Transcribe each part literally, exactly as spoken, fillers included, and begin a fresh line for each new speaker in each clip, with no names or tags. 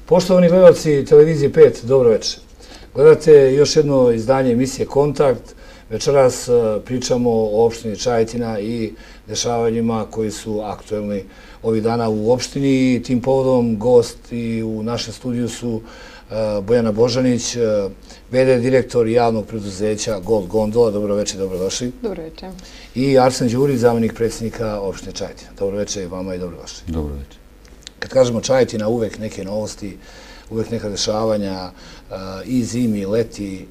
Poštovani gledalci Televizije pet, dobro večer. Gledate još jedno izdanje emisije Kontakt. Večeras pričamo o opštini Čajetina i dešavanjima koji su aktuelni ovih dana u opštini. I tim povodom gost i u našem studiju su Bojana Božanić, v d direktor javnog preduzeća Gold Gondola. Dobro večer, dobrodošli.
Dobro večer.
I Arsen Đurić, zamenik predsjednika opštine Čajetina. Dobro večer i vama i dobrodošli.
Dobro večer.
Kad kažemo Čajetina, uvek neke novosti, uvek neka dešavanja i zimi, i leti.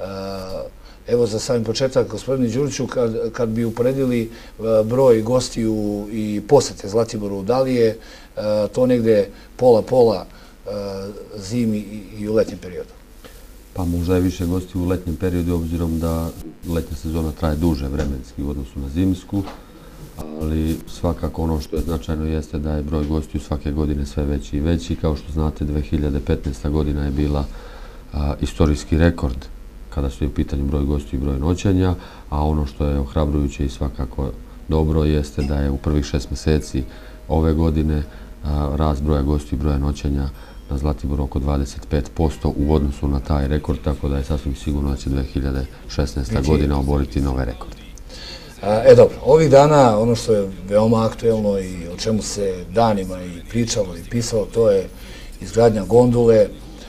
Evo za sami početak, gospodine Đuriću, kad bi uporedili broj gostiju i posete Zlatiboru, da li je to negde pola-pola zimi i u letnjem periodu?
Pa možda je više gostiju u letnjem periodu, obzirom da letnja sezona traje duže vremenski u odnosu na zimsku, ali svakako ono što je značajno jeste da je broj gostiju svake godine sve veći i veći. Kao što znate, dve hiljade petnaesta godina je bila istorijski rekord kada su u pitanju broj gostiju i broj noćenja, a ono što je ohrabrujuće i svakako dobro jeste da je u prvih šest mjeseci ove godine rast broja gostiju i broja noćenja na Zlatiboru oko dvadeset pet posto u odnosu na taj rekord, tako da je sasvim sigurno da će dve hiljade šesnaesta godina oboriti nove rekorde.
E dobro, ovih dana ono što je veoma aktuelno i o čemu se danima i pričalo i pisalo, to je izgradnja gondole.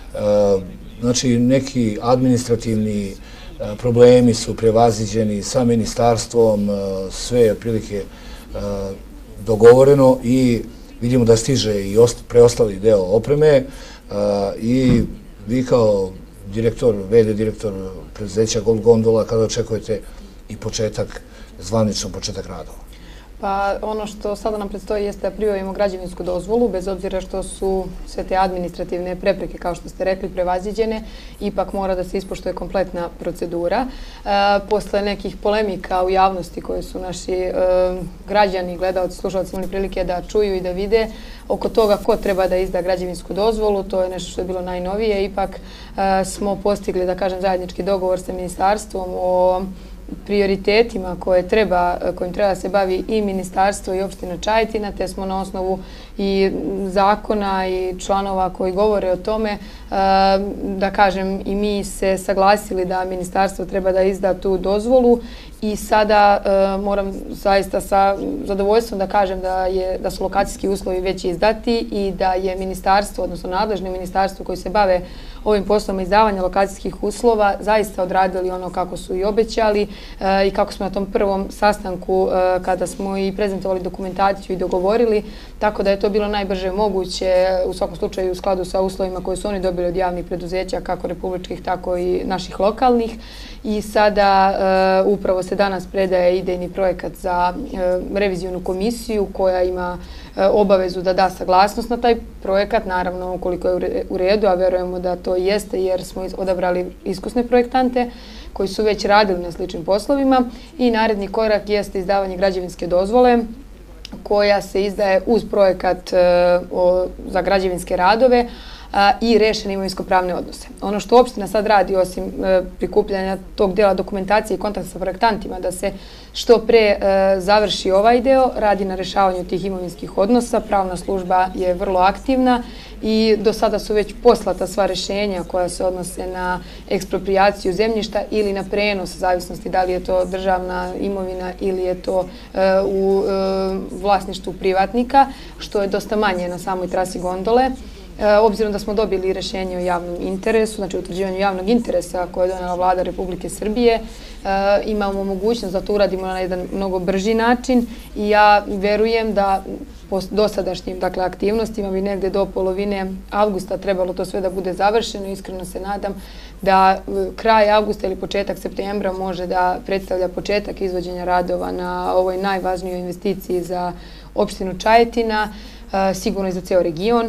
Znači, neki administrativni problemi su prevaziđeni sa ministarstvom, sve je otprilike dogovoreno i vidimo da stiže i preostali deo opreme i vi kao direktor, v d direktor preduzeća Gold Gondola, kada očekujete i početak, zvanično početak radova?
Pa ono što sada nam predstoji jeste da pribavimo građevinsku dozvolu, bez obzira što su sve te administrativne prepreke, kao što ste rekli, prevaziđene, ipak mora da se ispoštuje kompletna procedura. Posle nekih polemika u javnosti koje su naši građani, gledalci, slušalci imali prilike da čuju i da vide oko toga ko treba da izda građevinsku dozvolu, to je nešto što je bilo najnovije. Ipak smo postigli, da kažem, zajednički dogovor sa ministarstvom o prioritetima koje treba, kojim treba da se bavi i ministarstvo i opština Čajetina, te smo na osnovu i zakona i članova koji govore o tome, da kažem, i mi se saglasili da ministarstvo treba da izda tu dozvolu i sada moram zaista sa zadovoljstvom da kažem da, je, da su lokacijski uslovi već izdati i da je ministarstvo, odnosno nadležno ministarstvo koji se bave ovim poslom izdavanja lokacijskih uslova zaista odradili ono kako su i obećali i kako smo na tom prvom sastanku kada smo i prezentovali dokumentaciju i dogovorili, tako da je to bilo najbrže moguće, u svakom slučaju u skladu sa uslovima koje su oni dobili od javnih preduzeća, kako republičkih, tako i naših lokalnih. I sada upravo se danas predaje idejni projekat za revizijonu komisiju koja ima obavezu da da saglasnost na taj projekat, naravno ukoliko je u redu, a verujemo da to jeste jer smo odabrali iskusne projektante koji su već radili na sličnim poslovima. I naredni korak jeste izdavanje građevinske dozvole koja se izdaje uz projekat za građevinske radove i rešene imovinsko-pravne odnose. Ono što opština sad radi, osim prikupljanja tog dela dokumentacije i kontakta sa projektantima, da se što pre završi ovaj deo, radi na rešavanju tih imovinskih odnosa. Pravna služba je vrlo aktivna i do sada su već poslata sva rešenja koja se odnose na eksproprijaciju zemljišta ili na prenos, zavisnosti da li je to državna imovina ili je to u vlasništvu privatnika, što je dosta manje na samoj trasi gondole. Obzirom da smo dobili rešenje o javnom interesu, znači utvrđivanju javnog interesa koje je donela vlada Republike Srbije, imamo mogućnost da to uradimo na jedan mnogo brži način i ja verujem da po dosadašnjim aktivnostima bi negde do polovine avgusta trebalo to sve da bude završeno. Iskreno se nadam da kraj avgusta ili početak septembra može da predstavlja početak izvođenja radova na ovoj najvažnijoj investiciji za opštinu Čajetina, sigurno i za ceo region.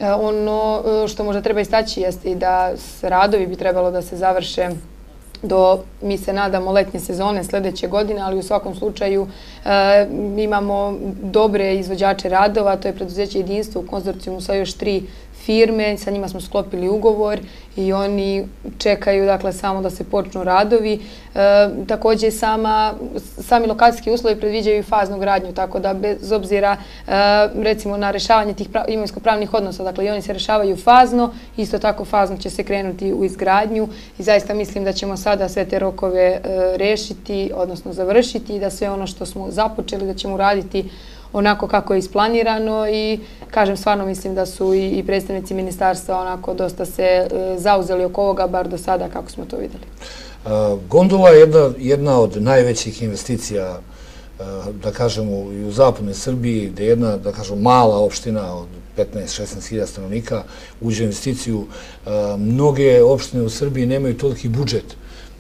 Ono što možda treba istaći jeste i da radovi bi trebalo da se završe do, mi se nadamo, letnje sezone sljedeće godine, ali u svakom slučaju imamo dobre izvođače radova, to je preduzeće Jedinstvo u konzorcijumu sa još tri firme, sa njima smo sklopili ugovor i oni čekaju dakle samo da se počnu radovi. Također sama, sami lokacijski uslovi predviđaju i faznu gradnju, tako da bez obzira recimo na rešavanje tih imovinsko-pravnih odnosa, dakle i oni se rešavaju fazno, isto tako fazno će se krenuti u izgradnju i zaista mislim da ćemo sada sve te rokove rešiti, odnosno završiti i da sve ono što smo započeli da ćemo uraditi onako kako je isplanirano i kažem stvarno mislim da su i predstavnici ministarstva onako dosta se zauzeli oko ovoga, bar do sada kako smo to videli.
Gondola je jedna od najvećih investicija, da kažemo, i u zapadnoj Srbiji, gde je jedna, da kažemo, mala opština od petnaest do šesnaest hiljada stanovnika uđe u investiciju. Mnoge opštine u Srbiji nemaju toliki budžet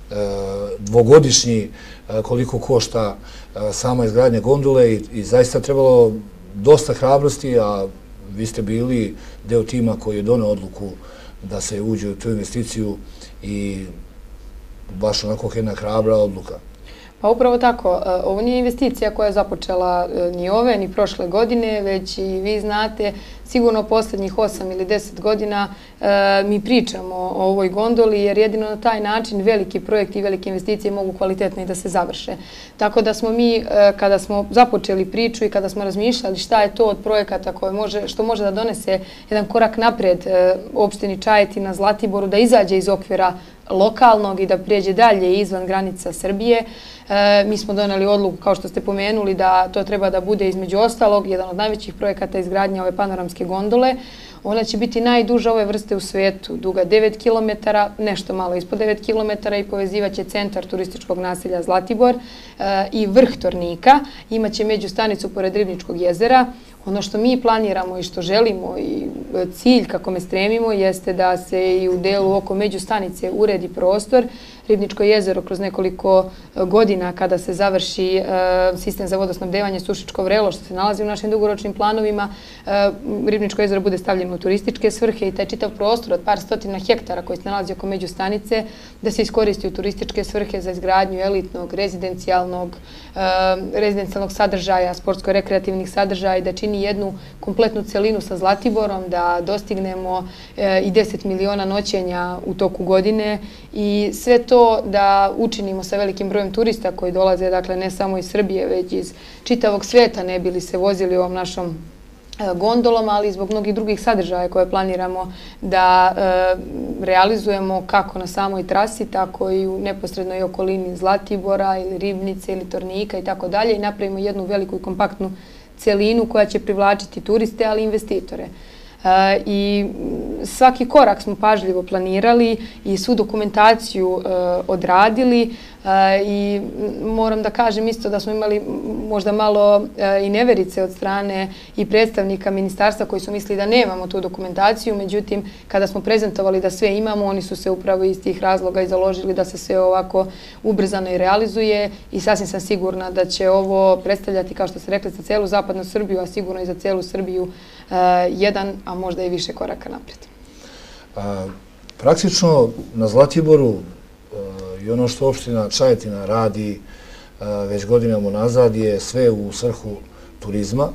dvogodišnji koliko košta sama izgradnja gondole i zaista trebalo dosta hrabrosti, a vi ste bili deo tima koji je doneo odluku da se uđe u tu investiciju i baš onako jedna hrabra odluka.
Pa upravo tako, ovo nije investicija koja je započela ni ove, ni prošle godine, već i vi znate, sigurno posljednjih osam ili deset godina mi pričamo o ovoj gondoli, jer jedino na taj način veliki projekti i velike investicije mogu kvalitetno i da se završe. Tako da smo mi, kada smo započeli priču i kada smo razmišljali šta je to od projekata što može da donese jedan korak napred opštini Čajetina, Zlatiboru, da izađe iz okvira lokalnog i da prijeđe dalje izvan granica Srbije. Mi smo doneli odluku, kao što ste pomenuli, da to treba da bude između ostalog jedan od najvećih projekata izgradnje ove panoramske gondole. Ona će biti najduža ove vrste u svetu, duga devet kilometara, nešto malo ispod devet kilometara i povezivaće centar turističkog naselja Zlatibor i vrh Tornika. Imaće međustanicu pored Ribničkog jezera. Ono što mi planiramo i što želimo i cilj kako me stremimo jeste da se i u delu oko međustanice uredi prostor. Ribničko jezero kroz nekoliko godina kada se završi sistem za vodosnabdevanje Sušičko vrelo što se nalazi u našim dugoročnim planovima, Ribničko jezero bude stavljeno u turističke svrhe i taj čitav prostor od par stotina hektara koji se nalazi oko međustanice da se iskoristi u turističke svrhe za izgradnju elitnog, rezidencijalnog, rezidencijalnog sadržaja, sportsko-rekreativnih sadržaja i da čini jednu kompletnu celinu sa Zlatiborom, da dostignemo i deset miliona noćenja u toku godine i sve to da učinimo sa velikim brojem turista koji dolaze, dakle, ne samo iz Srbije, već iz čitavog sveta, ne bili se vozili ovom našom gondolom, ali i zbog mnogih drugih sadržaja koje planiramo da realizujemo kako na samoj trasi, tako i u neposrednoj okolini Zlatibora ili Ribnice ili Tornika i tako dalje i napravimo jednu veliku i kompaktnu celinu koja će privlačiti turiste, ali i investitore. I svaki korak smo pažljivo planirali i svu dokumentaciju odradili i moram da kažem isto da smo imali možda malo i neverice od strane i predstavnika ministarstva koji su mislili da nemamo tu dokumentaciju, međutim kada smo prezentovali da sve imamo, oni su se upravo iz tih razloga i založili da se sve ovako ubrzano i realizuje i sasvim sam sigurna da će ovo predstavljati, kao što ste rekli, za celu zapadnu Srbiju, a sigurno i za celu Srbiju jedan, a možda i više koraka napred.
Praktično na Zlatiboru i ono što opština Čajetina radi već godinama nazad je sve u svrhu turizma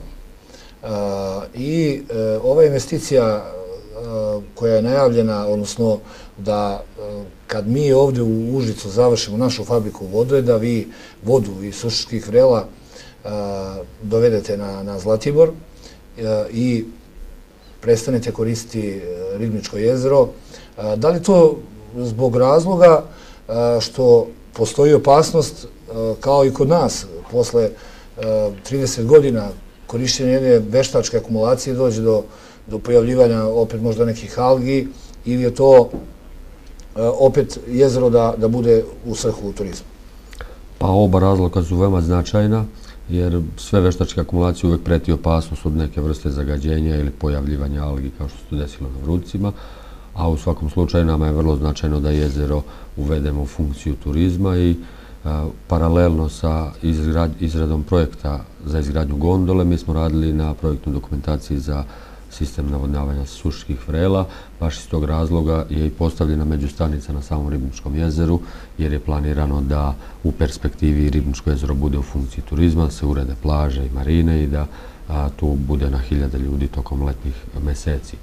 i ova investicija koja je najavljena, odnosno da kad mi ovdje u Užicu završimo našu fabriku vode, da vi vodu iz Sušičkih vrela dovedete na Zlatibor i prestanete koristiti Ribničko jezero. Da li to zbog razloga što postoji opasnost, kao i kod nas, posle trideset godina korišćenja jedne veštačke akumulacije dođe do pojavljivanja opet možda nekih algi ili je to opet jezero da bude u svrhu turizma?
Pa oba razloga su veoma značajna, jer sve veštačke akumulacije uvek preti opasnost od neke vrste zagađenja ili pojavljivanja algi kao što se to desilo na Vrucima, a u svakom slučaju nama je vrlo značajno da jezero uvedemo u funkciju turizma i paralelno sa izradom projekta za izgradnju gondole mi smo radili na projektnoj dokumentaciji za sistem navodnjavanja Sušičkih vrela. Baš iz tog razloga je i postavljena međustanica na samom Ribničkom jezeru, jer je planirano da u perspektivi Ribničko jezero bude u funkciji turizma, da se urede plaže i marine i da tu bude na hiljade ljudi tokom letnjih meseci.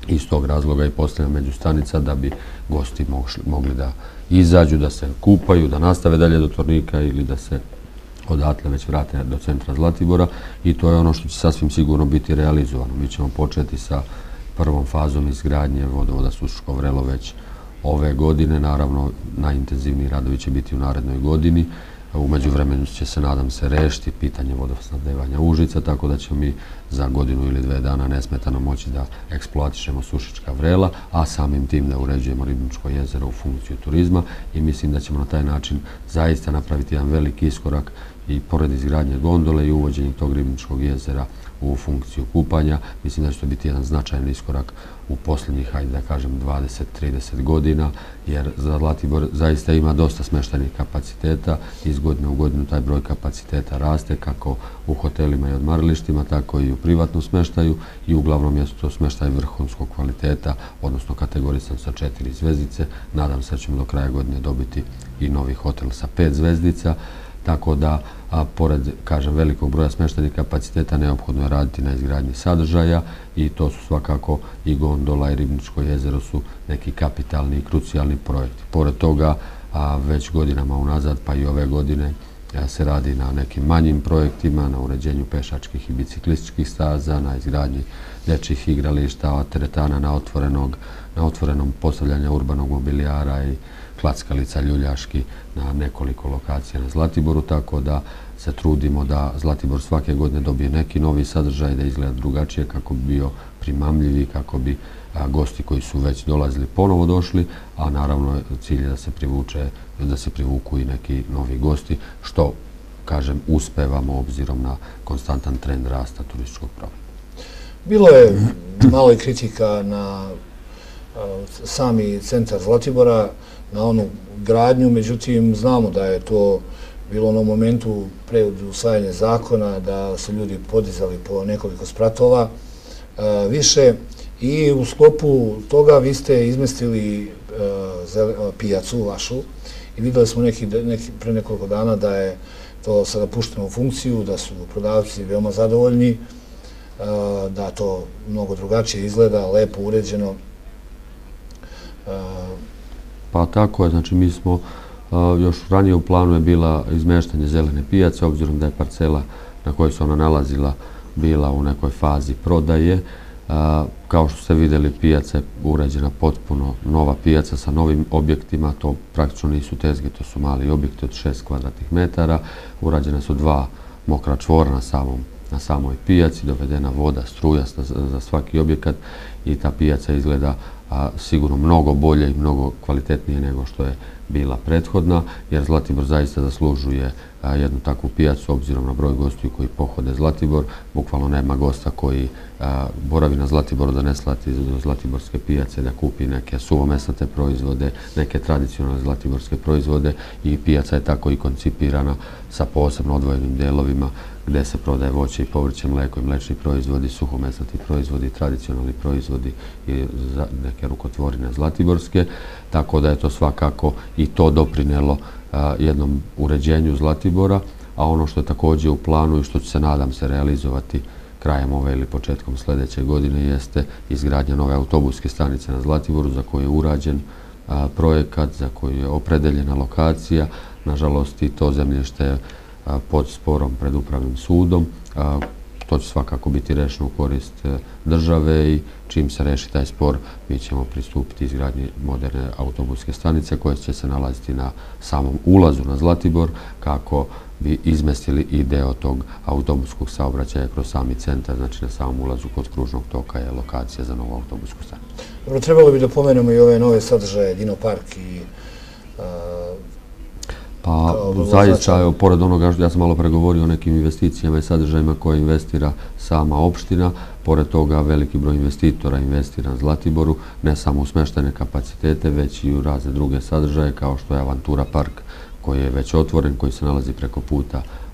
Iz tog razloga i postavljena međustanica da bi gosti mogli da izađu, da se kupaju, da nastave dalje do Tornika ili da se odatle već vrate do centra Zlatibora i to je ono što će sasvim sigurno biti realizovano. Mi ćemo početi sa prvom fazom izgradnje vodovoda Suško Vrelo već ove godine. Naravno, najintenzivniji radovi će biti u narednoj godini. U međuvremenu će se, nadam se, rešiti pitanje vodosnabdevanja Užica, tako da ćemo mi za godinu ili dve dana nesmetano moći da eksploatišemo Sušička Vrela, a samim tim da uređujemo Ribničko jezero u funkciju turizma i mislim da ćemo na taj način zaista napraviti jedan veliki iskorak i pored izgradnje gondole i uvođenja tog Ribničkog jezera u funkciju kupanja. Mislim da će to biti jedan značajan iskorak u posljednjih, hajde da kažem, dvadeset do trideset godina, jer Zlatibor zaista ima dosta smeštajnih kapaciteta. Iz godine u godinu taj broj kapaciteta raste, kako u hotelima i odmaralištima, tako i u privatnom smeštaju i uglavnom je to smeštaj vrhunskog kvaliteta, odnosno kategorisan sa četiri zvezdice. Nadam se da ćemo do kraja godine dobiti i novi hotel sa pet zvezdica. Tako da, a, pored, kažem, velikog broja smeštajnih kapaciteta, neophodno je raditi na izgradnji sadržaja i to su svakako i gondola i Ribničko jezero su neki kapitalni i krucijalni projekti. Pored toga, a, već godinama unazad, pa i ove godine, a, se radi na nekim manjim projektima, na uređenju pešačkih i biciklističkih staza, na izgradnji dečjih igrališta, teretana na otvorenog, na otvorenom postavljanja urbanog mobilijara i klackalica ljuljaški na nekoliko lokacija na Zlatiboru, tako da se trudimo da Zlatibor svake godine dobije neki novi sadržaj, da izgleda drugačije kako bi bio primamljivi, kako bi a, gosti koji su već dolazili ponovo došli, a naravno cilj je da se privuče, da se privuku i neki novi gosti, što, kažem, uspevamo obzirom na konstantan trend rasta turističkog prometa.
Bilo je malo i kritika na sami centar Zlatibora, na onu gradnju, međutim znamo da je to bilo u onom momentu pre usvajanja zakona, da su ljudi podizali po nekoliko spratova više i u sklopu toga vi ste izmestili pijacu vašu i videli smo neki, neki, pre nekoliko dana da je to sada pušteno u funkciju, da su prodavci veoma zadovoljni, da to mnogo drugačije izgleda, lepo uređeno.
Pa tako je, znači mi smo, još ranije u planu je bila izmeštanje zelene pijace, obzirom da je parcela na kojoj se ona nalazila bila u nekoj fazi prodaje. Kao što ste vidjeli, pijaca je urađena potpuno nova pijaca sa novim objektima, to praktično nisu tezge, to su mali objekti od šest kvadratnih metara. Urađene su dva mokra čvora na samom na samoj pijaci, dovedena voda, struja za svaki objekat i ta pijaca izgleda a, sigurno mnogo bolje i mnogo kvalitetnije nego što je bila prethodna, jer Zlatibor zaista zaslužuje a, jednu takvu pijacu obzirom na broj gostiju koji pohode Zlatibor. Bukvalno nema gosta koji a, boravi na Zlatiboru da ne slati do Zlatiborske pijace da kupi neke suvomesnate proizvode, neke tradicionalne zlatiborske proizvode i pijaca je tako i koncipirana sa posebno odvojenim delovima gde se prodaje voće i povrće, mleko i mlečni proizvodi, suhomesnati proizvodi, tradicionalni proizvodi i neke rukotvorine zlatiborske. Tako da je to svakako i to doprinelo a, jednom uređenju Zlatibora, a ono što je također u planu i što će se, nadam se, realizovati krajem ove ili početkom sljedeće godine jeste izgradnja nove autobuske stanice na Zlatiboru za koju je urađen a, projekat, za koju je opredeljena lokacija. Nažalost, i to zemljište je pod sporom pred upravnim sudom. To će svakako biti rešeno u korist države i čim se reši taj spor mi ćemo pristupiti izgradnji moderne autobuske stanice koje će se nalaziti na samom ulazu na Zlatibor kako bi izmestili i deo tog autobuskog saobraćaja kroz sami centar, znači na samom ulazu kod kružnog toka je lokacija za novu autobusku stanicu.
Dobro, trebalo bi da pomenemo i ove nove sadržaje, Dino Park i
Pa zaista, evo, pored onoga, ja sam malo pregovorio o nekim investicijama i sadržajima koje investira sama opština, pored toga veliki broj investitora investira na Zlatiboru, ne samo u smeštajne kapacitete, već i u razne druge sadržaje, kao što je Avantura Park koji je već otvoren, koji se nalazi preko puta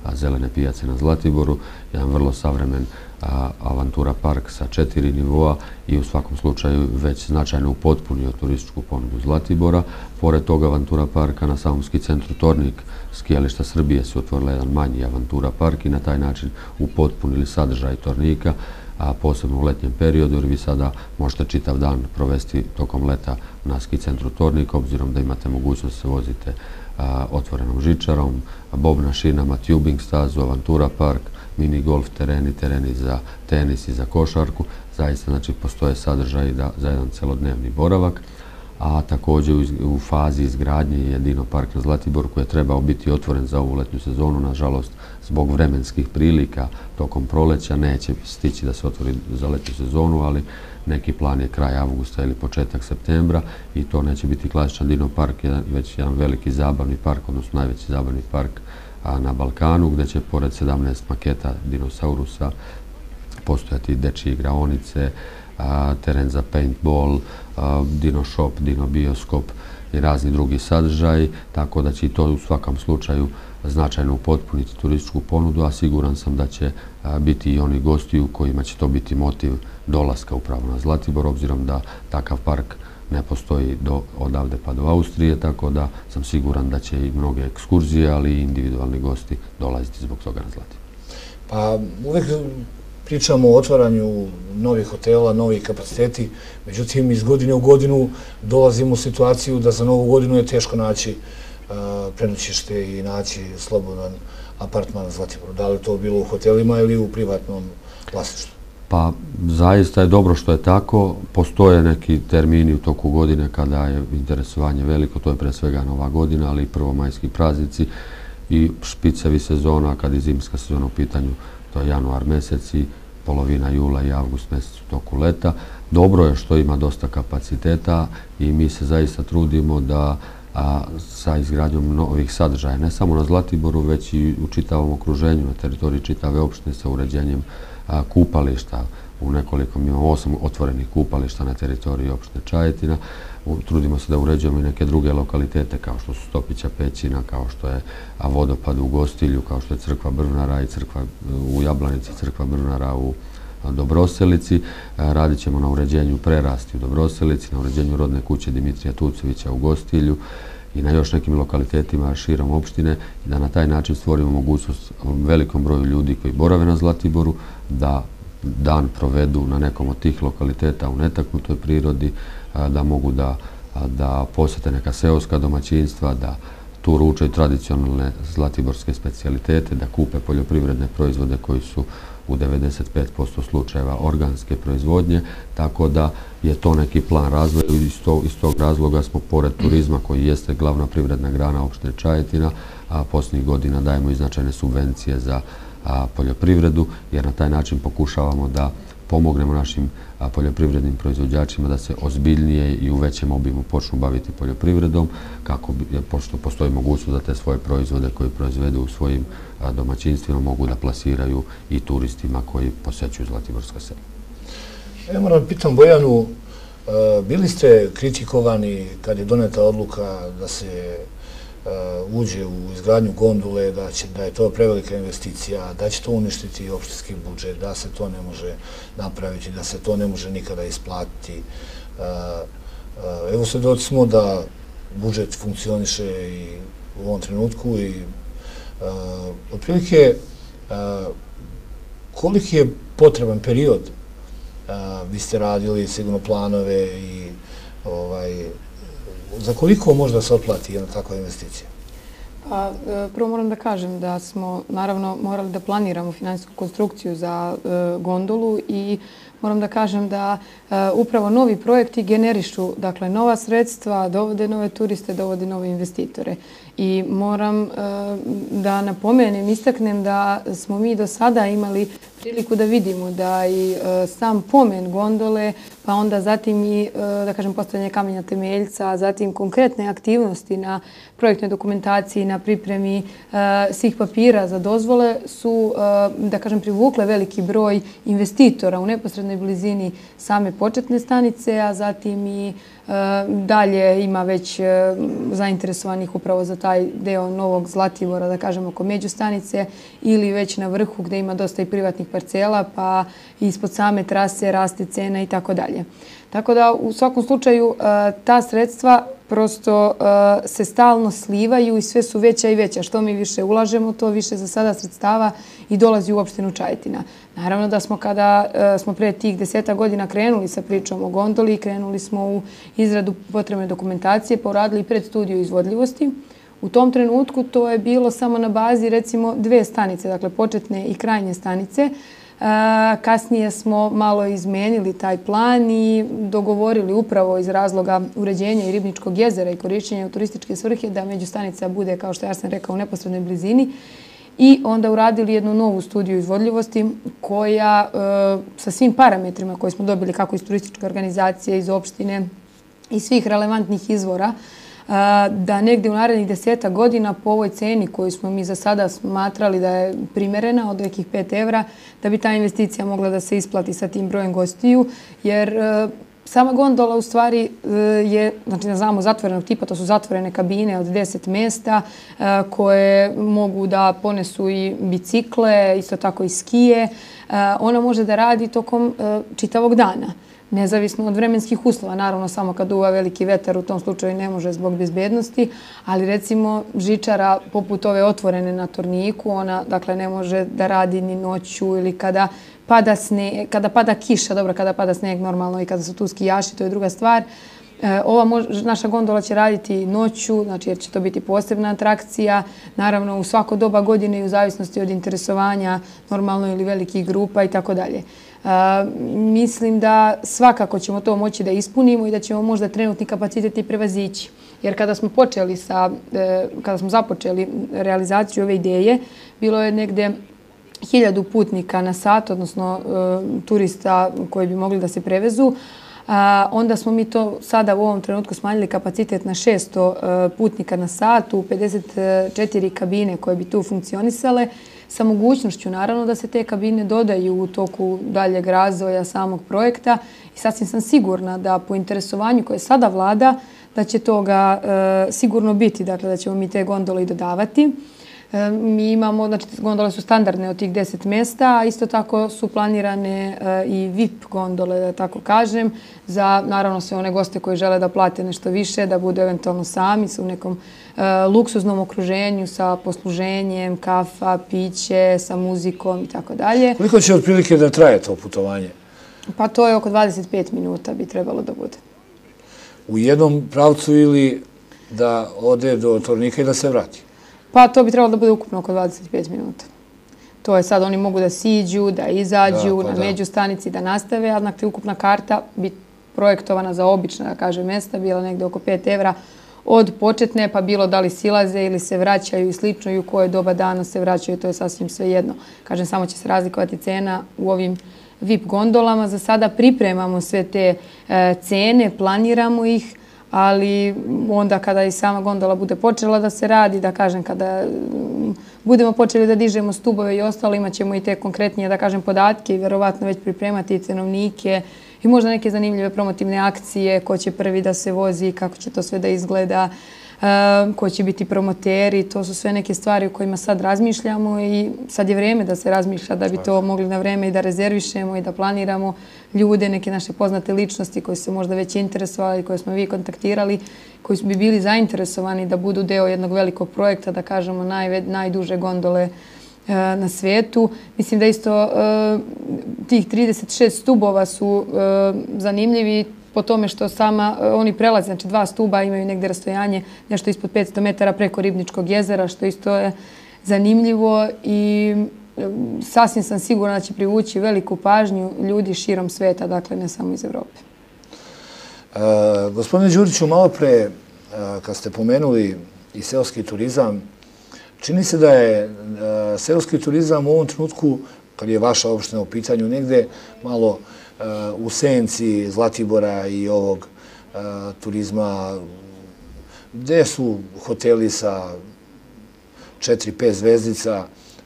zelene pijace na Zlatiboru, jedan vrlo savremen Avantura park sa četiri nivoa i u svakom slučaju već značajno upotpunio turističku ponudu Zlatibora. Pored toga Avantura parka na samom ski centru Tornik skijališta Srbije su otvorila jedan manji Avantura park i na taj način upotpunili sadržaj Tornika, a posebno u letnjem periodu, jer vi sada možete čitav dan provesti tokom leta na ski centru Tornik, obzirom da imate mogućnost da se vozite otvorenom žičarom, bobna šinama, tubing stazu, Avantura park, mini golf tereni, tereni za tenis i za košarku. Zaista, znači, postoje sadržaji za jedan celodnevni boravak, a također u fazi izgradnje je Dino park na Zlatiboru koji je trebao biti otvoren za ovu letnju sezonu. Nažalost, zbog vremenskih prilika tokom proleća neće stići da se otvori za letnju sezonu, ali neki plan je kraj avgusta ili početak septembra i to neće biti klasičan Dino park, već jedan veliki zabavni park, odnosno najveći zabavni park na Balkanu, gdje će pored sedamnaest maketa dinosaurusa postojati dečije igraonice, teren za paintball, dino shop, dino bioskop i razni drugi sadržaji, tako da će i to u svakom slučaju značajno upotpuniti turističku ponudu, a siguran sam da će biti i oni gostiju kojima će to biti motiv dolaska upravo na Zlatibor, obzirom da takav park ne postoji odavde pa do Austrije, tako da sam siguran da će i mnoge ekskurzije, ali i individualni gosti dolaziti zbog toga na Zlatibor.
Pa uvek pričamo o otvaranju novih hotela, novih kapaciteti, međutim iz godine u godinu dolazimo u situaciju da za novu godinu je teško naći prenoćište i naći slobodan apartman na Zlatiboru. Da li to bilo u hotelima ili u privatnom vlasništvu?
Pa zaista je dobro što je tako. Postoje neki termini u toku godine kada je interesovanje veliko, to je pre svega Nova godina, ali i prvomajski praznici i špicevi sezona, kad je zimska sezona u pitanju, to je januar mesec i polovina jula i avgust mesec u toku leta. Dobro je što ima dosta kapaciteta i mi se zaista trudimo da sa izgradnjom novih sadržaja, ne samo na Zlatiboru, već i u čitavom okruženju, na teritoriji čitave opštine sa uređenjem kupališta. U nekoliko, mi imamo osam otvorenih kupališta na teritoriji opštine Čajetina. Trudimo se da uređujemo i neke druge lokalitete kao što su Stopića pećina, kao što je vodopad u Gostilju, kao što je crkva Brvnara i crkva u Jablanici, crkva Brvnara u Dobroselici. Radit ćemo na uređenju Prerasti u Dobroselici, na uređenju rodne kuće Dimitrija Tucovića u Gostilju i na još nekim lokalitetima širom opštine i da na taj način stvorimo mogućnost velikom broju ljudi koji borave na Zlatiboru da dan provedu na nekom od tih lokaliteta u netaknutoj prirodi, da mogu da posete neka seoska domaćinstva, da tu ručaju tradicionalne zlatiborske specijalitete, da kupe poljoprivredne proizvode koji su u devedeset pet posto slučajeva organske proizvodnje, tako da je to neki plan razvoja i iz tog razloga smo pored turizma koji jeste glavna privredna grana opštine Čajetina, a posljednjih godina dajemo i značajne subvencije za poljoprivredu, jer na taj način pokušavamo da pomognemo našim poljoprivrednim proizvođačima da se ozbiljnije i u većem obimu počnu baviti poljoprivredom, kako pošto postoji mogućnost da te svoje proizvode koje proizvedu u svojim domaćinstvima mogu da plasiraju i turistima koji posećuju Zlatiborska sela.
Ja moram pitam Bojanu, bili ste kritikovani kad je doneta odluka da se uđe u izgradnju gondole, da je to prevelika investicija, da će to uništiti opštinski budžet, da se to ne može napraviti, da se to ne može nikada isplatiti. Evo svedoci smo da budžet funkcioniše i u ovom trenutku i otprilike koliki je potreban period, vi ste radili sigurno planove i za koliko može da se otplati jedna takva investicija?
Pa, prvo moram da kažem da smo naravno morali da planiramo finansijsku konstrukciju za gondolu i moram da kažem da upravo novi projekti generišu dakle nova sredstva, dovode nove turiste, dovode nove investitore. I moram da napomenem, istaknem da smo mi do sada imali priliku da vidimo da i sam pomen gondole, pa onda zatim i, da kažem, postavljanje kamenja temeljca, zatim konkretne aktivnosti na projektnoj dokumentaciji, na pripremi svih papira za dozvole su, da kažem, privukle veliki broj investitora u neposrednoj blizini same početne stanice, a zatim i dalje ima već zainteresovanih upravo za taj deo Novog Zlatibora, da kažemo, oko međustanice ili već na vrhu gde ima dosta i privatnih parcela, pa ispod same trase raste cena i tako dalje. Tako da u svakom slučaju ta sredstva prosto se stalno slivaju i sve su veća i veća. Što mi više ulažemo, to više za sada sredstava i dolazi u opštinu Čajetina. Naravno da smo kada smo pre tih deseta godina krenuli sa pričom o gondoli, krenuli smo u izradu potrebne dokumentacije, pa uradili pred studiju izvodljivosti. U tom trenutku to je bilo samo na bazi recimo dve stanice, dakle početne i krajnje stanice. Kasnije smo malo izmenili taj plan i dogovorili upravo iz razloga uređenja i Ribničkog jezera i korišćenja u turističke svrhe da međustanica bude, kao što ja sam rekao, u neposrednoj blizini. I onda uradili jednu novu studiju izvodljivosti koja sa svim parametrima koje smo dobili kako iz turističke organizacije, iz opštine i svih relevantnih izvora, da negde u narednih deseta godina po ovoj ceni koju smo mi za sada smatrali da je primerena od nekih pet evra, da bi ta investicija mogla da se isplati sa tim brojem gostiju, jer sama gondola u stvari je, znači ne znamo, zatvorenog tipa, to su zatvorene kabine od deset mesta koje mogu da ponesu i bicikle, isto tako i skije. Ona može da radi tokom čitavog dana, nezavisno od vremenskih uslova. Naravno, samo kad duva veliki vetar, u tom slučaju ne može zbog bezbednosti, ali recimo žičara poput ove otvorene na Torniku, ona dakle ne može da radi ni noću ili kada pada sneg, kada pada kiša, dobro, kada pada sneg normalno i kada su tu skijaši, to je druga stvar. Ova naša gondola će raditi noću, znači jer će to biti posebna atrakcija, naravno u svako doba godine i u zavisnosti od interesovanja normalno ili velikih grupa i tako dalje. Mislim da svakako ćemo to moći da ispunimo i da ćemo možda trenutni kapacitet i prevazići. Jer kada smo počeli sa, kada smo započeli realizaciju ove ideje, bilo je negde hiljadu putnika na sat, odnosno turista koji bi mogli da se prevezu. Onda smo mi to sada u ovom trenutku smanjili kapacitet na šesto putnika na sat u pedeset četiri kabine koje bi tu funkcionisale, sa mogućnošću naravno da se te kabine dodaju u toku daljeg razvoja samog projekta i sasvim sam sigurna da po interesovanju koje sada vlada da će toga sigurno biti, dakle da ćemo mi te gondole i dodavati. Mi imamo, znači gondole su standardne od tih deset mesta, a isto tako su planirane i V I P gondole, da tako kažem, za naravno sve one goste koji žele da plate nešto više, da budu eventualno sami u nekom luksuznom okruženju sa posluženjem, kafa, piće, sa muzikom i tako dalje.
Koliko će otprilike da traje to putovanje?
Pa to je oko dvadeset pet minuta bi trebalo da bude.
U jednom pravcu ili da ode do Tornika i da se vrati?
Pa to bi trebalo da bude ukupno oko dvadeset pet minuta. To je sad, oni mogu da siđu, da izađu na međustanici, da nastave, a dakle ukupna karta bi projektovana za obična, da kažem, mesta, bila negde oko pet evra od početne, pa bilo da li silaze ili se vraćaju i slično i u koje doba dana se vraćaju, to je sasvim sve jedno. Kažem, samo će se razlikovati cena u ovim V I P gondolama. Za sada pripremamo sve te cene, planiramo ih, ali onda kada i sama gondola bude počela da se radi, da kažem, kada budemo počeli da dižemo stubove i ostalo, imat ćemo i te konkretnije, da kažem, podatke i verovatno već pripremati i cenovnike i možda neke zanimljive promotivne akcije, ko će prvi da se vozi, kako će to sve da izgleda, ko će biti promoteri. To su sve neke stvari o kojima sad razmišljamo i sad je vreme da se razmišlja da bi to mogli na vreme i da rezervišemo i da planiramo ljude, neke naše poznate ličnosti koji su se možda već interesovali, koje smo vi kontaktirali, koji bi bili zainteresovani da budu deo jednog velikog projekta, da kažemo najduže gondole na svetu. Mislim da isto tih trideset šest stubova su zanimljivi po tome što sama oni prelaze, znači dva stuba imaju negde rastojanje nešto ispod petsto metara preko Ribničkog jezera, što isto je zanimljivo i sasvim sam sigurna da će privući veliku pažnju ljudi širom sveta, dakle ne samo iz Evrope.
Gospodine Đuriću, malo pre kad ste pomenuli i seoski turizam, čini se da je seoski turizam u ovom trenutku kad je vaša opština u pitanju, negde malo u senci Zlatibora i ovog turizma, gde su hoteli sa četiri pet zvezdica,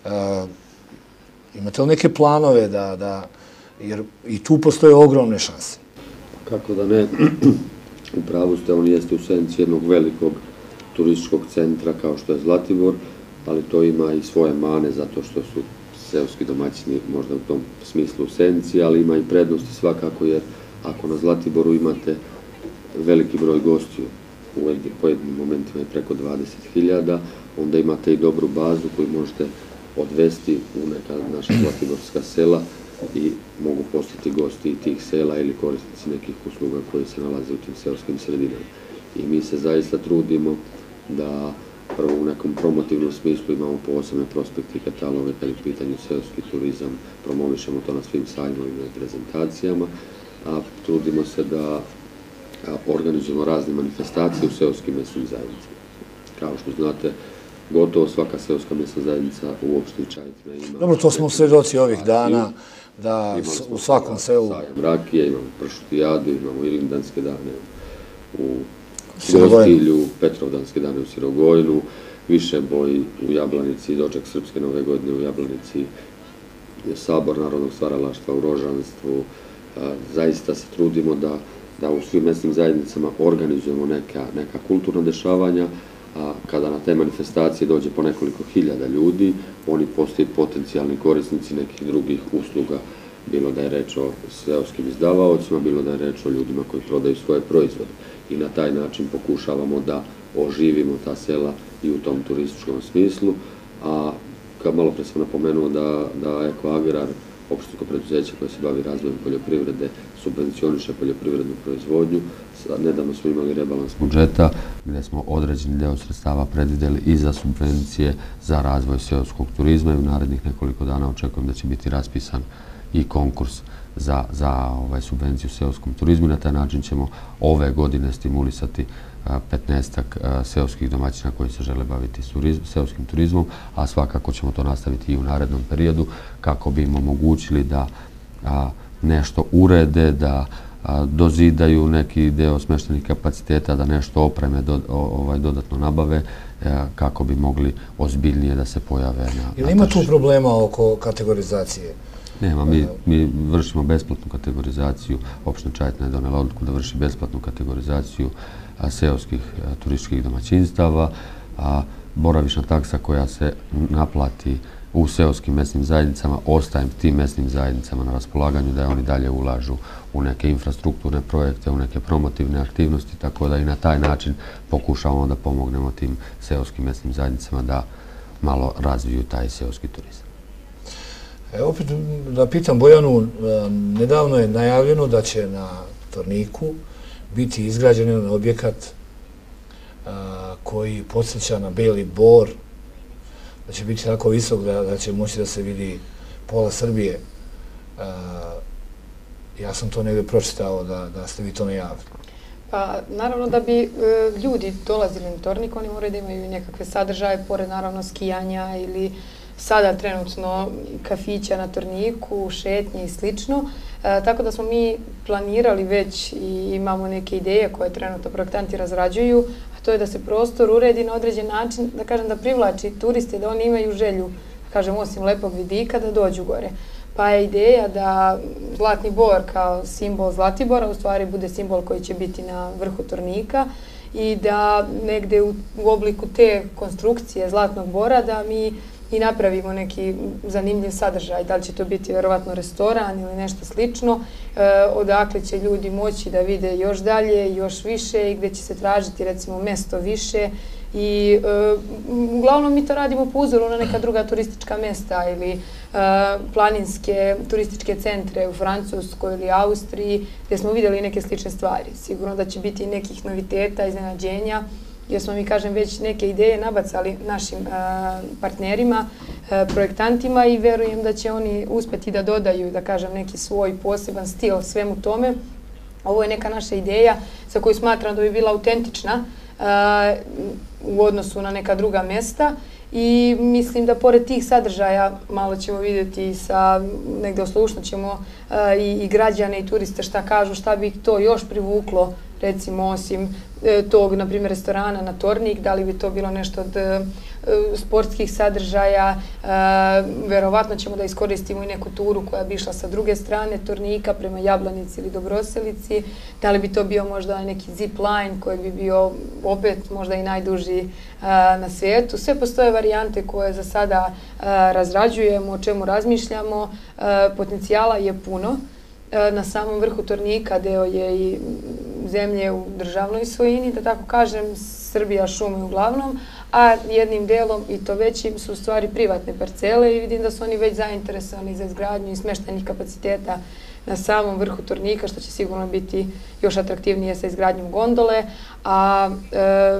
imate li neke planove da, jer i tu postoje ogromne šanse?
Kako da ne, u pravu ste, on jeste u senci jednog velikog turističkog centra kao što je Zlatibor, ali to ima i svoje mane zato što su seoski domaćini možda u tom smislu u senci, ali ima i prednosti svakako jer ako na Zlatiboru imate veliki broj gostiju, u pojedinim momentima je preko dvadeset hiljada, onda imate i dobru bazu koju možete odvesti u neka naša zlatiborska sela i mogu postati gosti i tih sela ili korisnici nekih usluga koji se nalaze u tim seoskim sredinama. I mi se zaista trudimo da prvo u nekom promotivnom smislu imamo posebne prospekte i kataloge kad je u pitanju seoski turizam, promovišemo to na svim sajmovima i prezentacijama, a trudimo se da organizujemo razne manifestacije u seoskim mesnim zajednicama. Kao što znate, gotovo svaka seoska mesna zajednica u opštini Čajetina ima...
Dobro, to smo svedoci ovih dana, da u svakom selu...
Sajam rakije, imamo pršutijadu, imamo ilindanske dane u Gostilju, Petrovdanske dane u Sirogojnu, Višeboj u Jablanici, doček Srpske nove godine u Jablanici, Sabor narodnog stvaralaštva u Rožanstvu. Zaista se trudimo da u svim mesnim zajednicama organizujemo neka kulturna dešavanja, a kada na te manifestacije dođe po nekoliko hiljada ljudi, oni postaju potencijalni korisnici nekih drugih usluga, bilo da je reč o seoskim izdavaocima, bilo da je reč o ljudima koji prodaju svoje proizvode. I na taj način pokušavamo da oživimo ta sela i u tom turističkom smislu. A kao malo pre sam napomenuo da Ekoagrar, opštinsko preduzeće koje se bavi razvojem poljoprivrede, subvencioniše poljoprivrednu proizvodnju. Nedavno smo imali rebalans budžeta gde smo određeni deo sredstava predvideli i za subvencije za razvoj seoskog turizma i u narednih nekoliko dana očekujem da će biti raspisan i konkurs za subvenciju seoskom turizmu. Na taj način ćemo ove godine stimulisati petnaestak seoskih domaćina koji se žele baviti seoskim turizmom, a svakako ćemo to nastaviti i u narednom periodu kako bi im omogućili da nešto urede, da dozidaju neki deo smeštenih kapaciteta, da nešto opreme dodatno nabave kako bi mogli ozbiljnije da se pojave na tržištu.
Ili ima tu problema oko kategorizacije?
Nema, mi vršimo besplatnu kategorizaciju. Opština Čajetina je donela odluku da vrši besplatnu kategorizaciju seoskih turističkih domaćinstava. Boravišna taksa koja se naplati u seoskim mesnim zajednicama ostaje tim mesnim zajednicama na raspolaganju da oni dalje ulažu u neke infrastrukturne projekte, u neke promotivne aktivnosti, tako da i na taj način pokušavamo da pomognemo tim seoskim mesnim zajednicama da malo razviju taj seoski turizam.
Opet da pitam Bojanu, nedavno je najavljeno da će na Torniku biti izgrađen jedan objekat koji podsjeća na Beli Bor, da će biti tako visok da će moći da se vidi pola Srbije. Ja sam to negdje pročitao da ste vi to najavili.
Pa, naravno da bi ljudi dolazili na Tornik, oni moraju da imaju nekakve sadržaje, pored naravno skijanja ili sada trenutno kafića na Torniku, šetnje i slično. Tako da smo mi planirali već i imamo neke ideje koje trenutno projektanti razrađuju, a to je da se prostor uredi na određen način, da kažem da privlači turiste, da oni imaju želju, da kažem osim lepog vidika, da dođu gore. Pa je ideja da Zlatni Bor kao simbol Zlatibora u stvari bude simbol koji će biti na vrhu Tornika i da negde u obliku te konstrukcije Zlatnog Bora da mi i napravimo neki zanimljiv sadržaj. Da li će to biti vjerovatno restoran ili nešto slično, odakle će ljudi moći da vide još dalje, još više i gde će se tražiti recimo mesto više. I uglavnom mi to radimo po uzoru na neka druga turistička mesta ili planinske turističke centre u Francuskoj ili Austriji gdje smo vidjeli neke slične stvari. Sigurno da će biti i nekih noviteta, iznenađenja, jer smo mi, kažem, već neke ideje nabacali našim partnerima, projektantima i verujem da će oni uspeti da dodaju, da kažem, neki svoj poseban stil svemu tome. Ovo je neka naša ideja za koju smatram da bi bila autentična u odnosu na neka druga mesta I mislim da pored tih sadržaja malo ćemo vidjeti sa, negdje oslušnut ćemo i, i građane i turiste šta kažu, šta bi to još privuklo, recimo osim tog, na primjer, restorana na Tornik, da li bi to bilo nešto od sportskih sadržaja. Verovatno ćemo da iskoristimo i neku turu koja bi išla sa druge strane Tornika prema Jablanici ili Dobroselici. Da li bi to bio možda neki zip line koji bi bio opet možda i najduži na svijetu. Sve postoje varijante koje za sada razrađujemo, o čemu razmišljamo. Potencijala je puno. Na samom vrhu Tornika deo je i zemlje u državnoj svojini, da tako kažem, Srbija šume uglavnom, a jednim delom i to većim su u stvari privatne parcele i vidim da su oni već zainteresovani za izgradnju i smeštajnih kapaciteta na samom vrhu Tornika, što će sigurno biti još atraktivnije sa izgradnjom gondole, a e,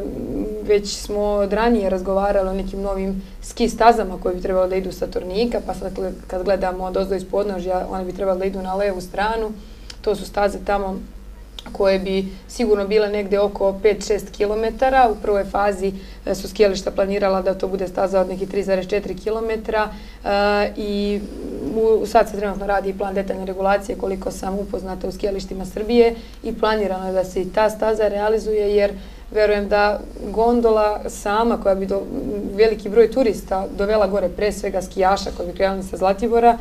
već smo od ranije razgovarali o nekim novim ski stazama koje bi trebalo da idu sa Tornika, pa sad kad gledamo od ozdo iz podnožja, one bi trebalo da idu na levu stranu. To su staze tamo koje bi sigurno bile negde oko pet do šest kilometara. U prvoj fazi su skijališta planirala da to bude staza od nekih tri zarez četiri kilometra i sad se trenutno radi plan detaljne regulacije koliko sam upoznata u skijalištima Srbije i planirano je da se i ta staza realizuje jer verujem da gondola sama koja bi do veliki broj turista dovela gore pre svega skijaša koji bi krenuli sa Zlatibora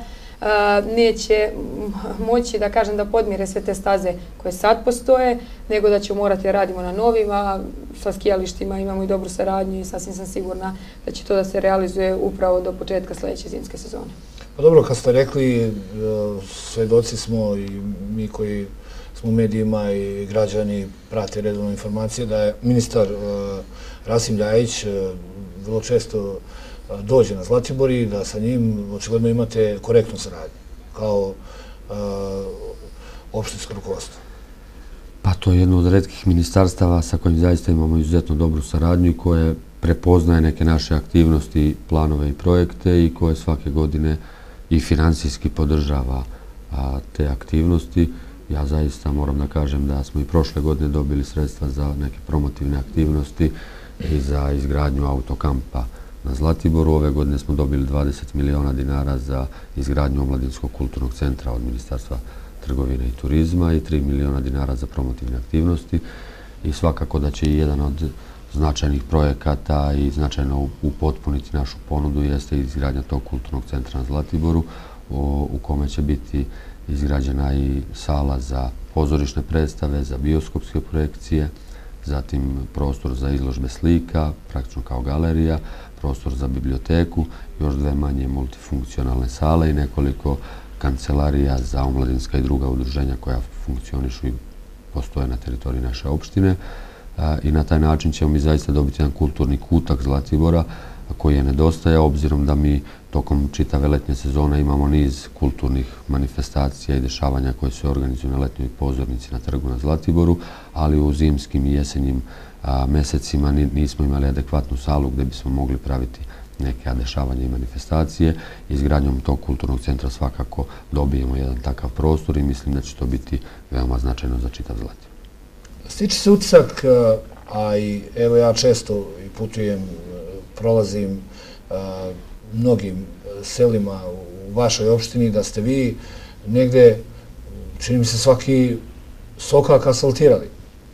neće moći da kažem da podmire sve te staze koje sad postoje, nego da ćemo morati da radimo na novima, sa skijalištima imamo i dobru saradnju i sasvim sam sigurna da će to da se realizuje upravo do početka sljedeće zimske sezone.
Pa dobro, kad ste rekli, svedoci smo i mi koji smo u medijima i građani prate redovno informacije da je ministar Rasim Ljajić vrlo često dođe na Zlatibor i da sa njim očigledno imate korektnu saradnju kao opštinsko rukovodstvo.
Pa to je jedno od retkih ministarstava sa kojim zaista imamo izuzetno dobru saradnju i koje prepoznaje neke naše aktivnosti, planove i projekte i koje svake godine i finansijski podržava te aktivnosti. Ja zaista moram da kažem da smo i prošle godine dobili sredstva za neke promotivne aktivnosti i za izgradnju autokampa na Zlatiboru. Ove godine smo dobili dvadeset miliona dinara za izgradnju omladinskog kulturnog centra od Ministarstva trgovine i turizma i tri miliona dinara za promotivne aktivnosti. I svakako da će i jedan od značajnih projekata i značajno upotpuniti našu ponudu jeste izgradnja tog kulturnog centra na Zlatiboru u kome će biti izgrađena i sala za pozorišne predstave, za bioskopske projekcije, zatim prostor za izložbe slika, praktično kao galerija, prostor za biblioteku, još dve manje multifunkcionalne sale i nekoliko kancelarija za omladinska i druga udruženja koja funkcionišu i postoje na teritoriji naše opštine. I na taj način ćemo mi zaista dobiti jedan kulturni kutak Zlatibora koji je nedostaja, obzirom da mi tokom čitave letnje sezone imamo niz kulturnih manifestacija i dešavanja koje se organizuju na letnjoj pozornici na trgu na Zlatiboru, ali u zimskim i jesenjim mesecima nismo imali adekvatnu salu gdje bismo mogli praviti neke dešavanja i manifestacije. Izgradnjom tog kulturnog centra svakako dobijemo jedan takav prostor i mislim da će to biti veoma značajno za čitav Zlatibor.
Stiče se utisak, a i evo ja često putujem, prolazim mnogim selima u vašoj opštini, da ste vi negde, čini mi se, svaki sokak asfaltirali.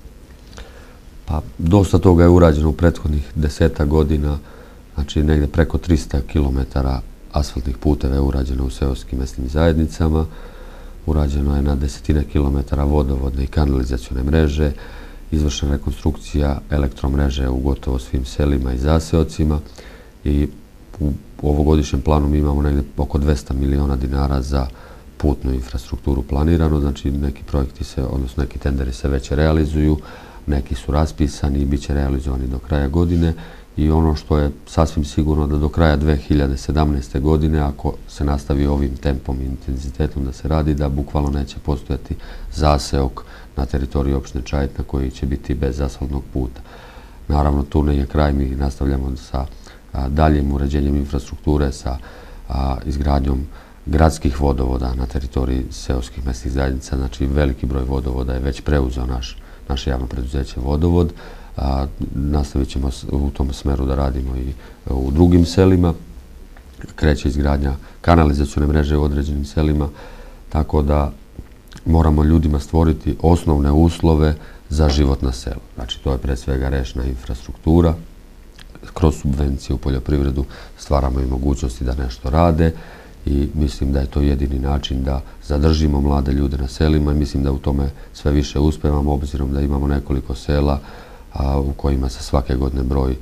Pa, dosta toga je urađeno u prethodnih deseta godina, znači negde preko trista kilometara asfaltnih puteva je urađeno u seoskim mesnim zajednicama, urađeno je na desetine kilometara vodovodne i kanalizacione mreže, izvršena rekonstrukcija elektromreže u gotovo svim selima i zaseocima i u ovogodišnjem planu mi imamo negde oko dvesta miliona dinara za putnu infrastrukturu planirano, znači neki projekti se, odnosno neki tenderi se već realizuju, neki su raspisani i bit će realizovani do kraja godine i ono što je sasvim sigurno da do kraja dve hiljade sedamnaeste. godine, ako se nastavi ovim tempom i intenzitetom da se radi, da bukvalno neće postojati zaseok na teritoriji opštine Čajetina koji će biti bez asfaltnog puta. Naravno, tu nije kraj, mi nastavljamo sa daljim uređenjem infrastrukture, sa izgradnjom gradskih vodovoda na teritoriji seoskih mesnih zajednica. Znači, veliki broj vodovoda je već preuzeo naš, naše javno preduzeće Vodovod, Nastavit ćemo u tom smeru da radimo i u drugim selima. Kreće izgradnja kanalizacione mreže u određenim selima, tako da moramo ljudima stvoriti osnovne uslove za život na selu. Znači, to je pre svega rečna infrastruktura. Kroz subvencije u poljoprivredu stvaramo i mogućnosti da nešto rade i mislim da je to jedini način da zadržimo mlade ljude na selima i mislim da u tome sve više uspevamo, obzirom da imamo nekoliko sela u kojima se svake godine broj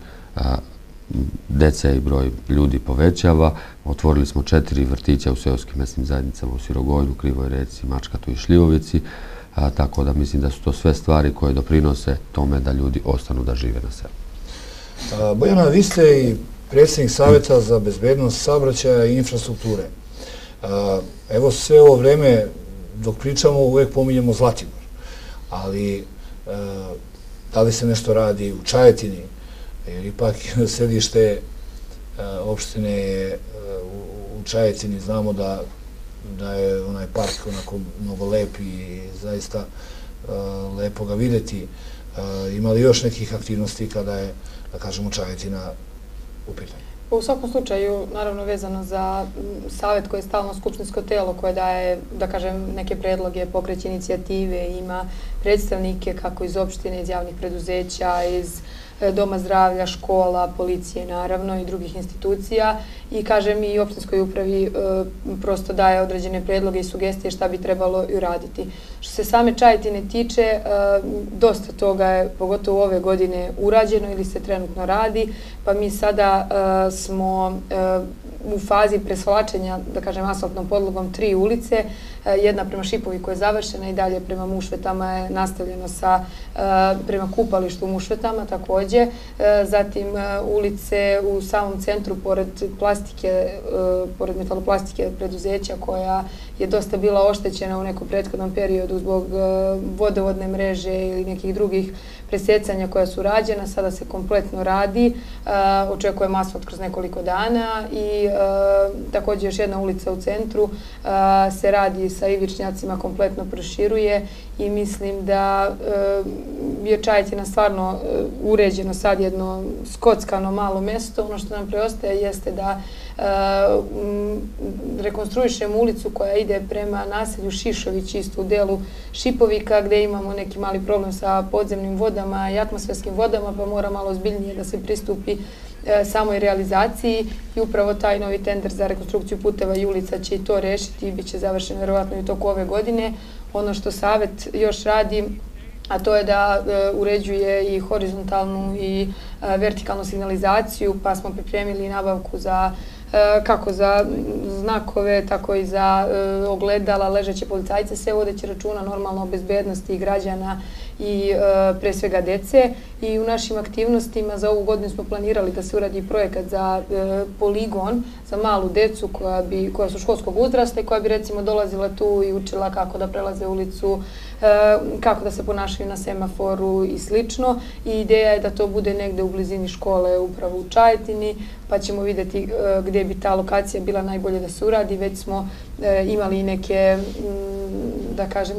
dece i broj ljudi povećava. Otvorili smo četiri vrtića u seoskim mesnim zajednicama u Sirogojnu, Krivoj Reci, Mačkatu i Šljivovici, tako da mislim da su to sve stvari koje doprinose tome da ljudi ostanu da žive na selu.
Bojana, vi ste i predsjednik Savjeta za bezbednost saobraćaja i infrastrukture. Evo sve ovo vreme dok pričamo uvijek pominjemo Zlatibor, ali da li se nešto radi u Čajetini, jer ipak sedište opštine je u Čajetini, znamo da je onaj park onako mnogo lep i zaista lepo ga videti. Ima li još nekih aktivnosti kada je, da kažemo, Čajetina u pitanju?
U svakom slučaju, naravno vezano za savjet koji je stalno skupštinsko telo koje daje, da kažem, neke predloge, pokreće inicijative, ima predstavnike kako iz opštine, iz javnih preduzeća, iz doma zdravlja, škola, policije naravno i drugih institucija i kažem i opštinskoj upravi prosto daje određene predloge i sugestije šta bi trebalo i uraditi. Što se same Čajetine tiče, dosta toga je pogotovo ove godine urađeno ili se trenutno radi, pa mi sada smo u fazi presvlačenja, da kažem, asfaltnom podlogom tri ulice, jedna prema Šipovi koja je završena i dalje prema Mušvetama je nastavljeno sa prema kupalištu u Mušvetama također. Zatim ulice u samom centru pored plastike, pored metaloplastike preduzeća koja je dosta bila oštećena u nekom prethodnom periodu zbog vodovodne mreže ili nekih drugih presjecanja koja su rađena, sada se kompletno radi, očekujemo asfalt kroz nekoliko dana i također još jedna ulica u centru se radi sa ivičnjacima, kompletno proširuje i mislim da je Čajetina stvarno uređeno sad jedno skockano malo mesto. Ono što nam preostaje jeste da rekonstruišemo ulicu koja ide prema naselju Šišović, isto u delu Šipovika, gde imamo neki mali problem sa podzemnim vodama i atmosferskim vodama, pa mora malo ozbiljnije da se pristupi samoj realizaciji i upravo taj novi tender za rekonstrukciju puteva i ulica će i to rešiti i bit će završen verovatno i u toku ove godine. Ono što Savet još radi, a to je da uređuje i horizontalnu i vertikalnu signalizaciju, pa smo pripremili nabavku za kako za znakove, tako i za ogledala, ležeće policajce, sve vodeće računa normalno o bezbednosti građana i pre svega dece. I u našim aktivnostima za ovu godinu smo planirali da se uradi projekat za poligon za malu decu koja su školskog uzrasta i koja bi recimo dolazila tu i učila kako da prelaze ulicu, kako da se ponašaju na semaforu i slično. I ideja je da to bude negde u blizini škole upravo u Čajetini, pa ćemo vidjeti gdje bi ta lokacija bila najbolje da se uradi. Već smo imali neke, da kažem,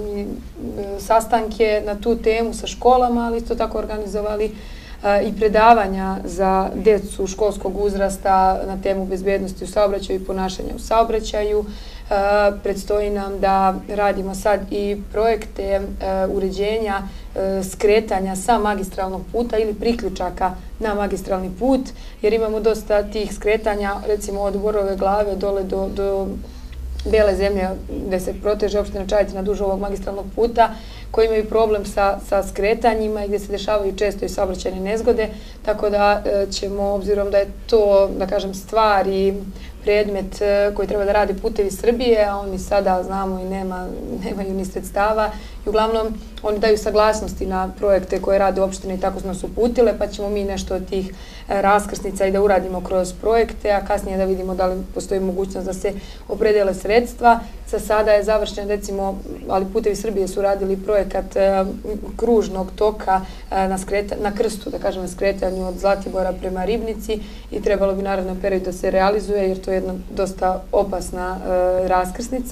sastanke na tu temu sa školama, ali isto tako organizovali i predavanja za decu školskog uzrasta na temu bezbednosti u saobraćaju i ponašanja u saobraćaju. Predstoji nam da radimo sad i projekte uređenja skretanja sa magistralnog puta ili priključaka na magistralni put, jer imamo dosta tih skretanja, recimo od Borove glave dole do Bele zemlje, gde se proteže opština Čajetina duž ovog magistralnog puta, koji imaju problem sa skretanjima i gde se dešavaju često i saobraćajne nezgode, tako da ćemo, obzirom da je to, da kažem, stvar i predmet koji treba da radi Putevi Srbije, a oni sada, znamo, i nemaju ni sredstava i uglavnom oni daju saglasnosti na projekte koje rade opštine i tako smo nas uputile, pa ćemo mi nešto od tih raskrsnica i da uradimo kroz projekte, a kasnije da vidimo da li postoji mogućnost da se opredele sredstva. Za sada je završen, recimo, ali Putevi Srbije su radili projekat kružnog toka na krstu, da kažem, na skretanju od Zlatibora prema Ribnici i trebalo bi naravno period da se realizuje, jer to je jedna dosta opasna raskrsnica.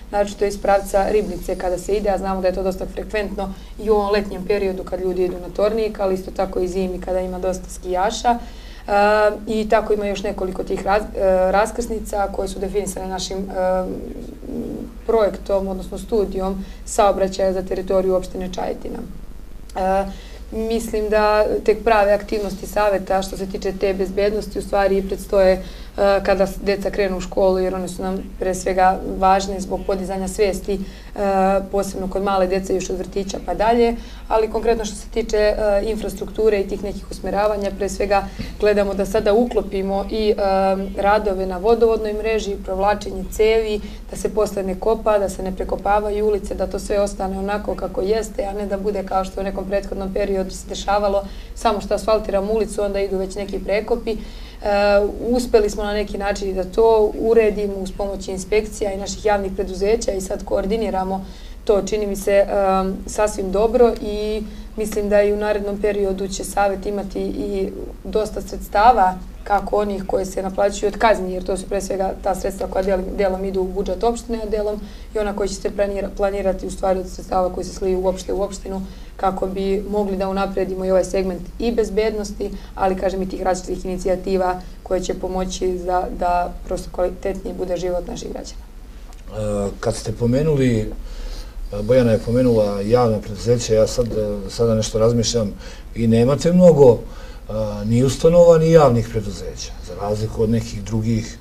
naročito iz pravca Ribnice kada se ide, a znamo da je to dosta frekventno i u ovom letnjem periodu kad ljudi idu na Tornik, ali isto tako i zimi kada ima dosta skijaša. I tako ima još nekoliko tih raskrsnica koje su definisane našim projektom, odnosno studijom saobraćaja za teritoriju opštine Čajetina. Mislim da tek prave aktivnosti saveta što se tiče te bezbednosti u stvari predstoje kada deca krenu u školu, jer one su nam pre svega važne zbog podizanja svesti, posebno kod male dece još od vrtića pa dalje, ali konkretno što se tiče infrastrukture i tih nekih usmeravanja, pre svega gledamo da sada uklopimo i radove na vodovodnoj mreži, provlačenje cevi, da se posle ne kopa, da se ne prekopavaju ulice, da to sve ostane onako kako jeste, a ne da bude kao što u nekom prethodnom periodu se dešavalo, samo što asfaltiramo ulicu, onda idu već neki prekopi. Uspeli smo na neki način da to uredimo uz pomoć inspekcija i naših javnih preduzeća i sad koordiniramo to, čini mi se sasvim dobro i mislim da i u narednom periodu će Savet imati i dosta sredstava, kako onih koje se naplaćuju od kazni, jer to su pre svega ta sredstva koja delom idu u budžet opštine, a delom i ona koja će se planirati u stvari od sredstava koji se sliju uopšte u opštinu, kako bi mogli da unapredimo i ovaj segment i bezbednosti, ali kažem i tih različitih inicijativa koje će pomoći da prosto kvalitetnije bude život naših građana.
Kad ste pomenuli, Bojana je pomenula javna preduzeća, ja sada nešto razmišljam, i nemate mnogo ni ustanova, ni javnih preduzeća, za razliku od nekih drugih,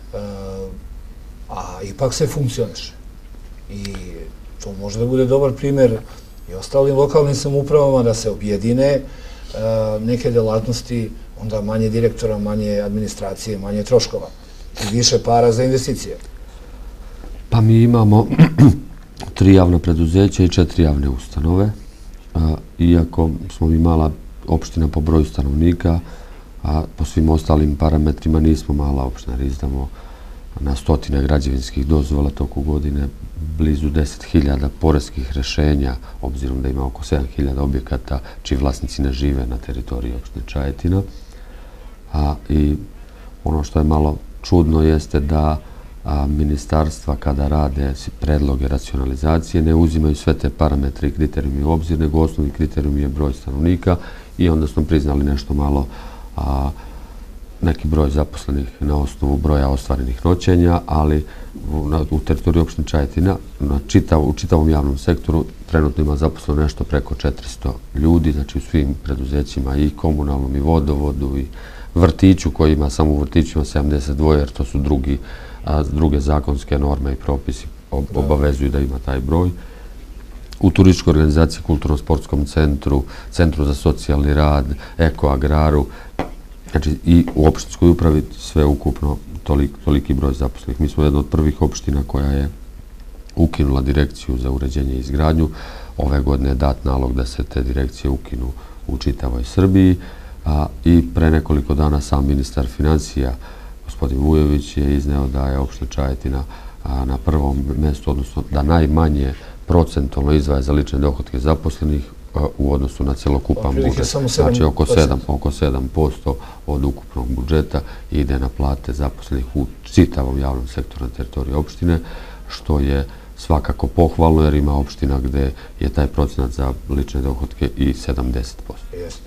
a ipak se funkcioniše. I to može da bude dobar primjer i ostalim lokalnim samoupravama da se objedine neke delatnosti, onda manje direktora, manje administracije, manje troškova i više para za investicije.
Pa mi imamo tri javna preduzeća i četiri javne ustanove. Iako smo mi mala opština po broju stanovnika, a po svim ostalim parametrima nismo mala opština, jer izdamo na stotine građevinskih dozvola toku godine, blizu deset hiljada poreskih rešenja, obzirom da ima oko sedam hiljada objekata čiji vlasnici ne žive na teritoriji opštine Čajetina. I ono što je malo čudno jeste da ministarstva kada rade predloge racionalizacije ne uzimaju sve te parametre i kriterijumi u obzir, nego osnovni kriterijum je broj stanovnika i onda smo priznali nešto malo neki broj zaposlenih na osnovu broja ostvarenih noćenja, ali u teritoriji opštine Čajetina u čitavom javnom sektoru trenutno ima zaposleno nešto preko četiristo ljudi, znači u svim preduzećima i komunalnom i vodovodu i vrtiću koji ima, samo u vrtiću ima sedamdeset dva, jer to su drugi druge zakonske norme i propisi obavezuju da ima taj broj. U turističkoj organizaciji, kulturno-sportskom centru, centru za socijalni rad, ekoagraru, znači i u opštinskoj upravi sve ukupno toliki broj zaposlenih. Mi smo jedna od prvih opština koja je ukinula direkciju za uređenje i izgradnju. Ove godine je dat nalog da se te direkcije ukinu u čitavoj Srbiji i pre nekoliko dana sam ministar financija gospodin Vujović je izneo da je opština Čajetina na prvom mjestu, odnosno da najmanje procentualno izdvaja za lične dohotke zaposlenih u odnosu na celokupan budžet. Znači oko sedam posto od ukupnog budžeta ide na plate zaposlenih u čitavom javnom sektoru na teritoriji opštine, što je svakako pohvalno jer ima opština gde je taj procenat za lične dohotke i sedamdeset posto.
Jeste.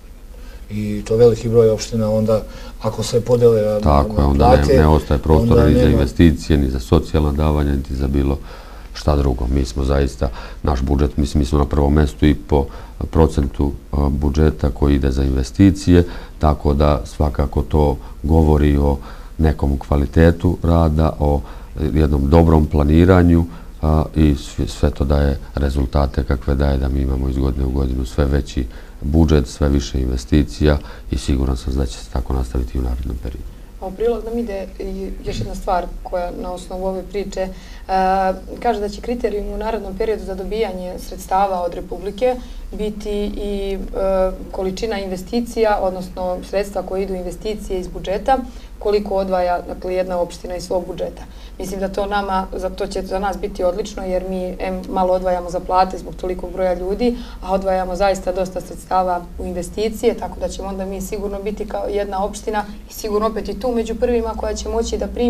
I to veliki broj opština onda, ako se podele na plate...
Tako je, onda ne ostaje prostora ni za investicije, ni za socijalna davanja, ni za bilo šta drugo. Mi smo zaista, naš budžet, mislim, mi smo na prvom mjestu i po procentu budžeta koji ide za investicije, tako da svakako to govori o nekom kvalitetu rada, o jednom dobrom planiranju i sve to daje rezultate kakve daje da mi imamo iz godine u godinu sve veći budžet, sve više investicija i siguran sam da će se tako nastaviti i u narednom periodu.
A u prilog nam ide još jedna stvar koja na osnovu ove priče kaže da će kriterijum u narednom periodu za dobijanje sredstava od Republike biti i količina investicija, odnosno sredstva koje idu investicije iz budžeta, koliko odvaja jedna opština iz svog budžeta. Mislim da to nama, to će za nas biti odlično jer mi malo odvajamo za plate zbog tolikog broja ljudi, a odvajamo zaista dosta sredstava u investicije, tako da ćemo onda mi sigurno biti kao jedna opština i sigurno opet i tu među prvima koja će moći da primi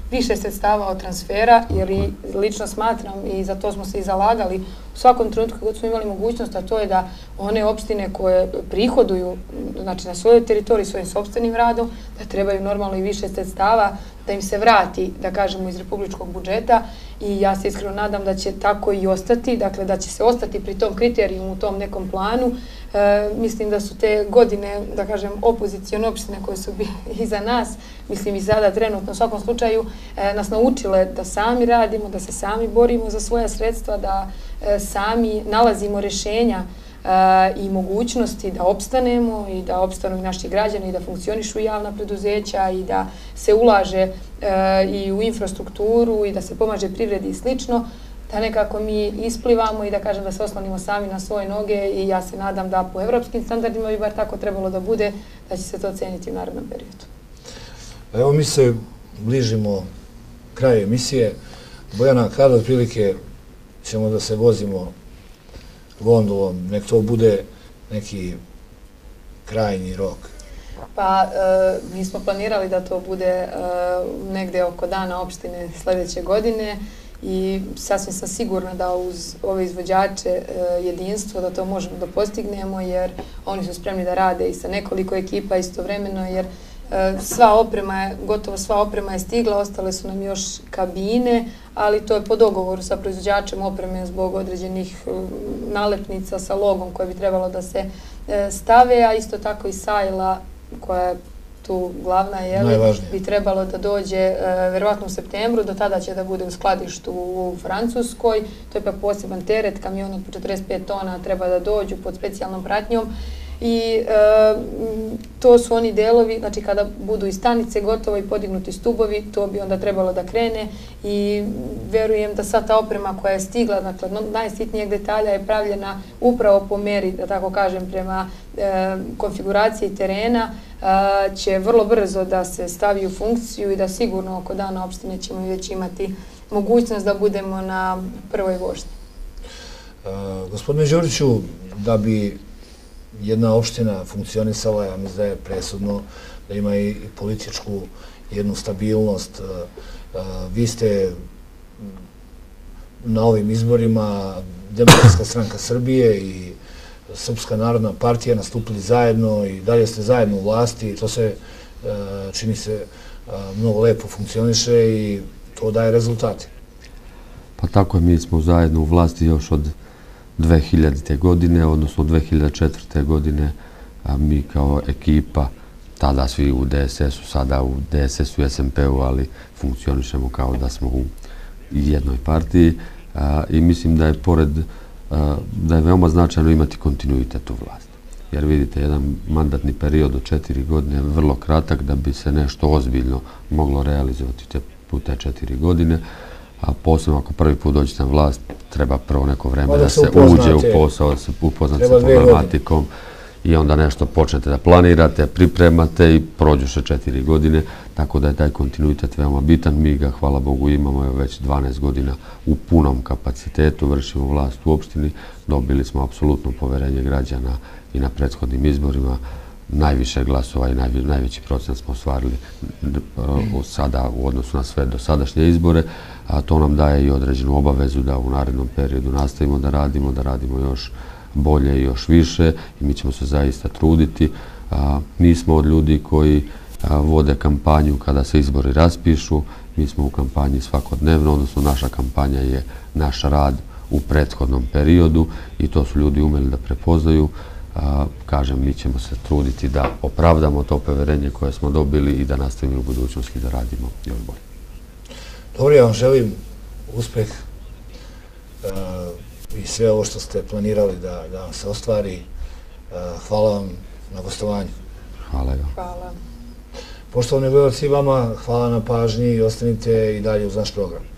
više sredstava od transfera, jer i lično smatram i za to smo se i zalagali u svakom trenutku kad smo imali mogućnost, a to je da one opštine koje prihoduju, znači na svojoj teritoriji, svojim sopstvenim radom, da trebaju normalno i više sredstava, da im se vrati, da kažemo, iz republičkog budžeta i ja se iskreno nadam da će tako i ostati, dakle da će se ostati pri tom kriterijumu, u tom nekom planu. E, mislim da su te godine, da kažem, opozicione opštine koje su bili iza nas, mislim i sada trenutno u svakom slučaju, e, nas naučile da sami radimo, da se sami borimo za svoja sredstva, da e, sami nalazimo rješenja i mogućnosti da opstanemo i da opstanu i naši građani i da funkcionišu javna preduzeća i da se ulaže i u infrastrukturu i da se pomaže privredi i slično, da nekako mi isplivamo i da kažem da se oslonimo sami na svoje noge i ja se nadam da po evropskim standardima bi bar tako trebalo da bude, da će se to ceniti u narednom periodu.
Evo mi se bližimo kraju emisije. Bojana, kada otprilike ćemo da se vozimo gondolom, nek to bude neki krajnji rok?
Pa, mi smo planirali da to bude negde oko dana opštine sljedeće godine i sasvim sam sigurna da uz ove izvođače jedinstvo da to možemo da postignemo, jer oni su spremni da rade i sa nekoliko ekipa istovremeno, jer sva oprema je, gotovo sva oprema je stigla, ostale su nam još kabine, ali to je po dogovoru sa proizvođačem opreme zbog određenih nalepnica sa logom koje bi trebalo da se stave, a isto tako i sajla koja je tu glavna, bi trebalo da dođe verovatno u septembru, do tada će da bude u skladištu u Francuskoj, to je pa poseban teret, kamion od četrdeset pet tona treba da dođu pod specijalnom pratnjom. I to su oni delovi, znači kada budu i stanice gotovo i podignuti stubovi, to bi onda trebalo da krene i verujem da sva ta oprema koja je stigla, dakle najsitnijeg detalja je pravljena upravo po meri, da tako kažem, prema konfiguraciji terena, će vrlo brzo da se stavi u funkciju i da sigurno oko dana opštine ćemo već imati mogućnost da budemo na prvoj vožnji.
Gospodine Đuriću, da bi jedna opština funkcionisala, ja mislim da je presudno da ima i političku jednu stabilnost. Vi ste na ovim izborima Demokratska stranka Srbije i Srpska narodna partija nastupili zajedno i dalje ste zajedno u vlasti. To se, čini se, mnogo lepo funkcioniše i to daje rezultate.
Pa tako je, mi smo zajedno u vlasti još od dve hiljadite. godine, odnosno dve hiljade četvrte. godine, mi kao ekipa, tada svi u D S S-u, sada u D S S-u i S M P-u, ali funkcionišemo kao da smo u jednoj partiji i mislim da je pored, da je veoma značajno imati kontinuitet u vlasti. Jer vidite, jedan mandatni period od četiri godine je vrlo kratak da bi se nešto ozbiljno moglo realizovati u te četiri godine, a posebno ako prvi put dođete na vlast, treba prvo neko vreme da se uđe u posao, da se upoznate sa problematikom i onda nešto počnete da planirate, pripremate i prođu še četiri godine, tako da je taj kontinuitet veoma bitan. Mi ga, hvala Bogu, imamo već dvanaest godina u punom kapacitetu, vršimo vlast u opštini, dobili smo apsolutno poverenje građana i na prethodnim izborima, najviše glasova i najveći procent smo ostvarili sada u odnosu na sve dosadašnje izbore, a to nam daje i određenu obavezu da u narednom periodu nastavimo da radimo, da radimo još bolje i još više i mi ćemo se zaista truditi. Mi smo od ljudi koji vode kampanju kada se izbori raspišu, mi smo u kampanji svakodnevno, odnosno naša kampanja je naš rad u prethodnom periodu i to su ljudi umeli da prepoznaju. Kažem, mi ćemo se truditi da opravdamo to poverenje koje smo dobili i da nastavimo u budućnosti da radimo još bolje.
Dobro, ja vam želim uspeh i sve ovo što ste planirali da vam se ostvari. Hvala vam na gostovanju.
Hvala vam.
Hvala.
Poštovani gledalci, vama hvala na pažnji i ostanite i dalje uz naš program.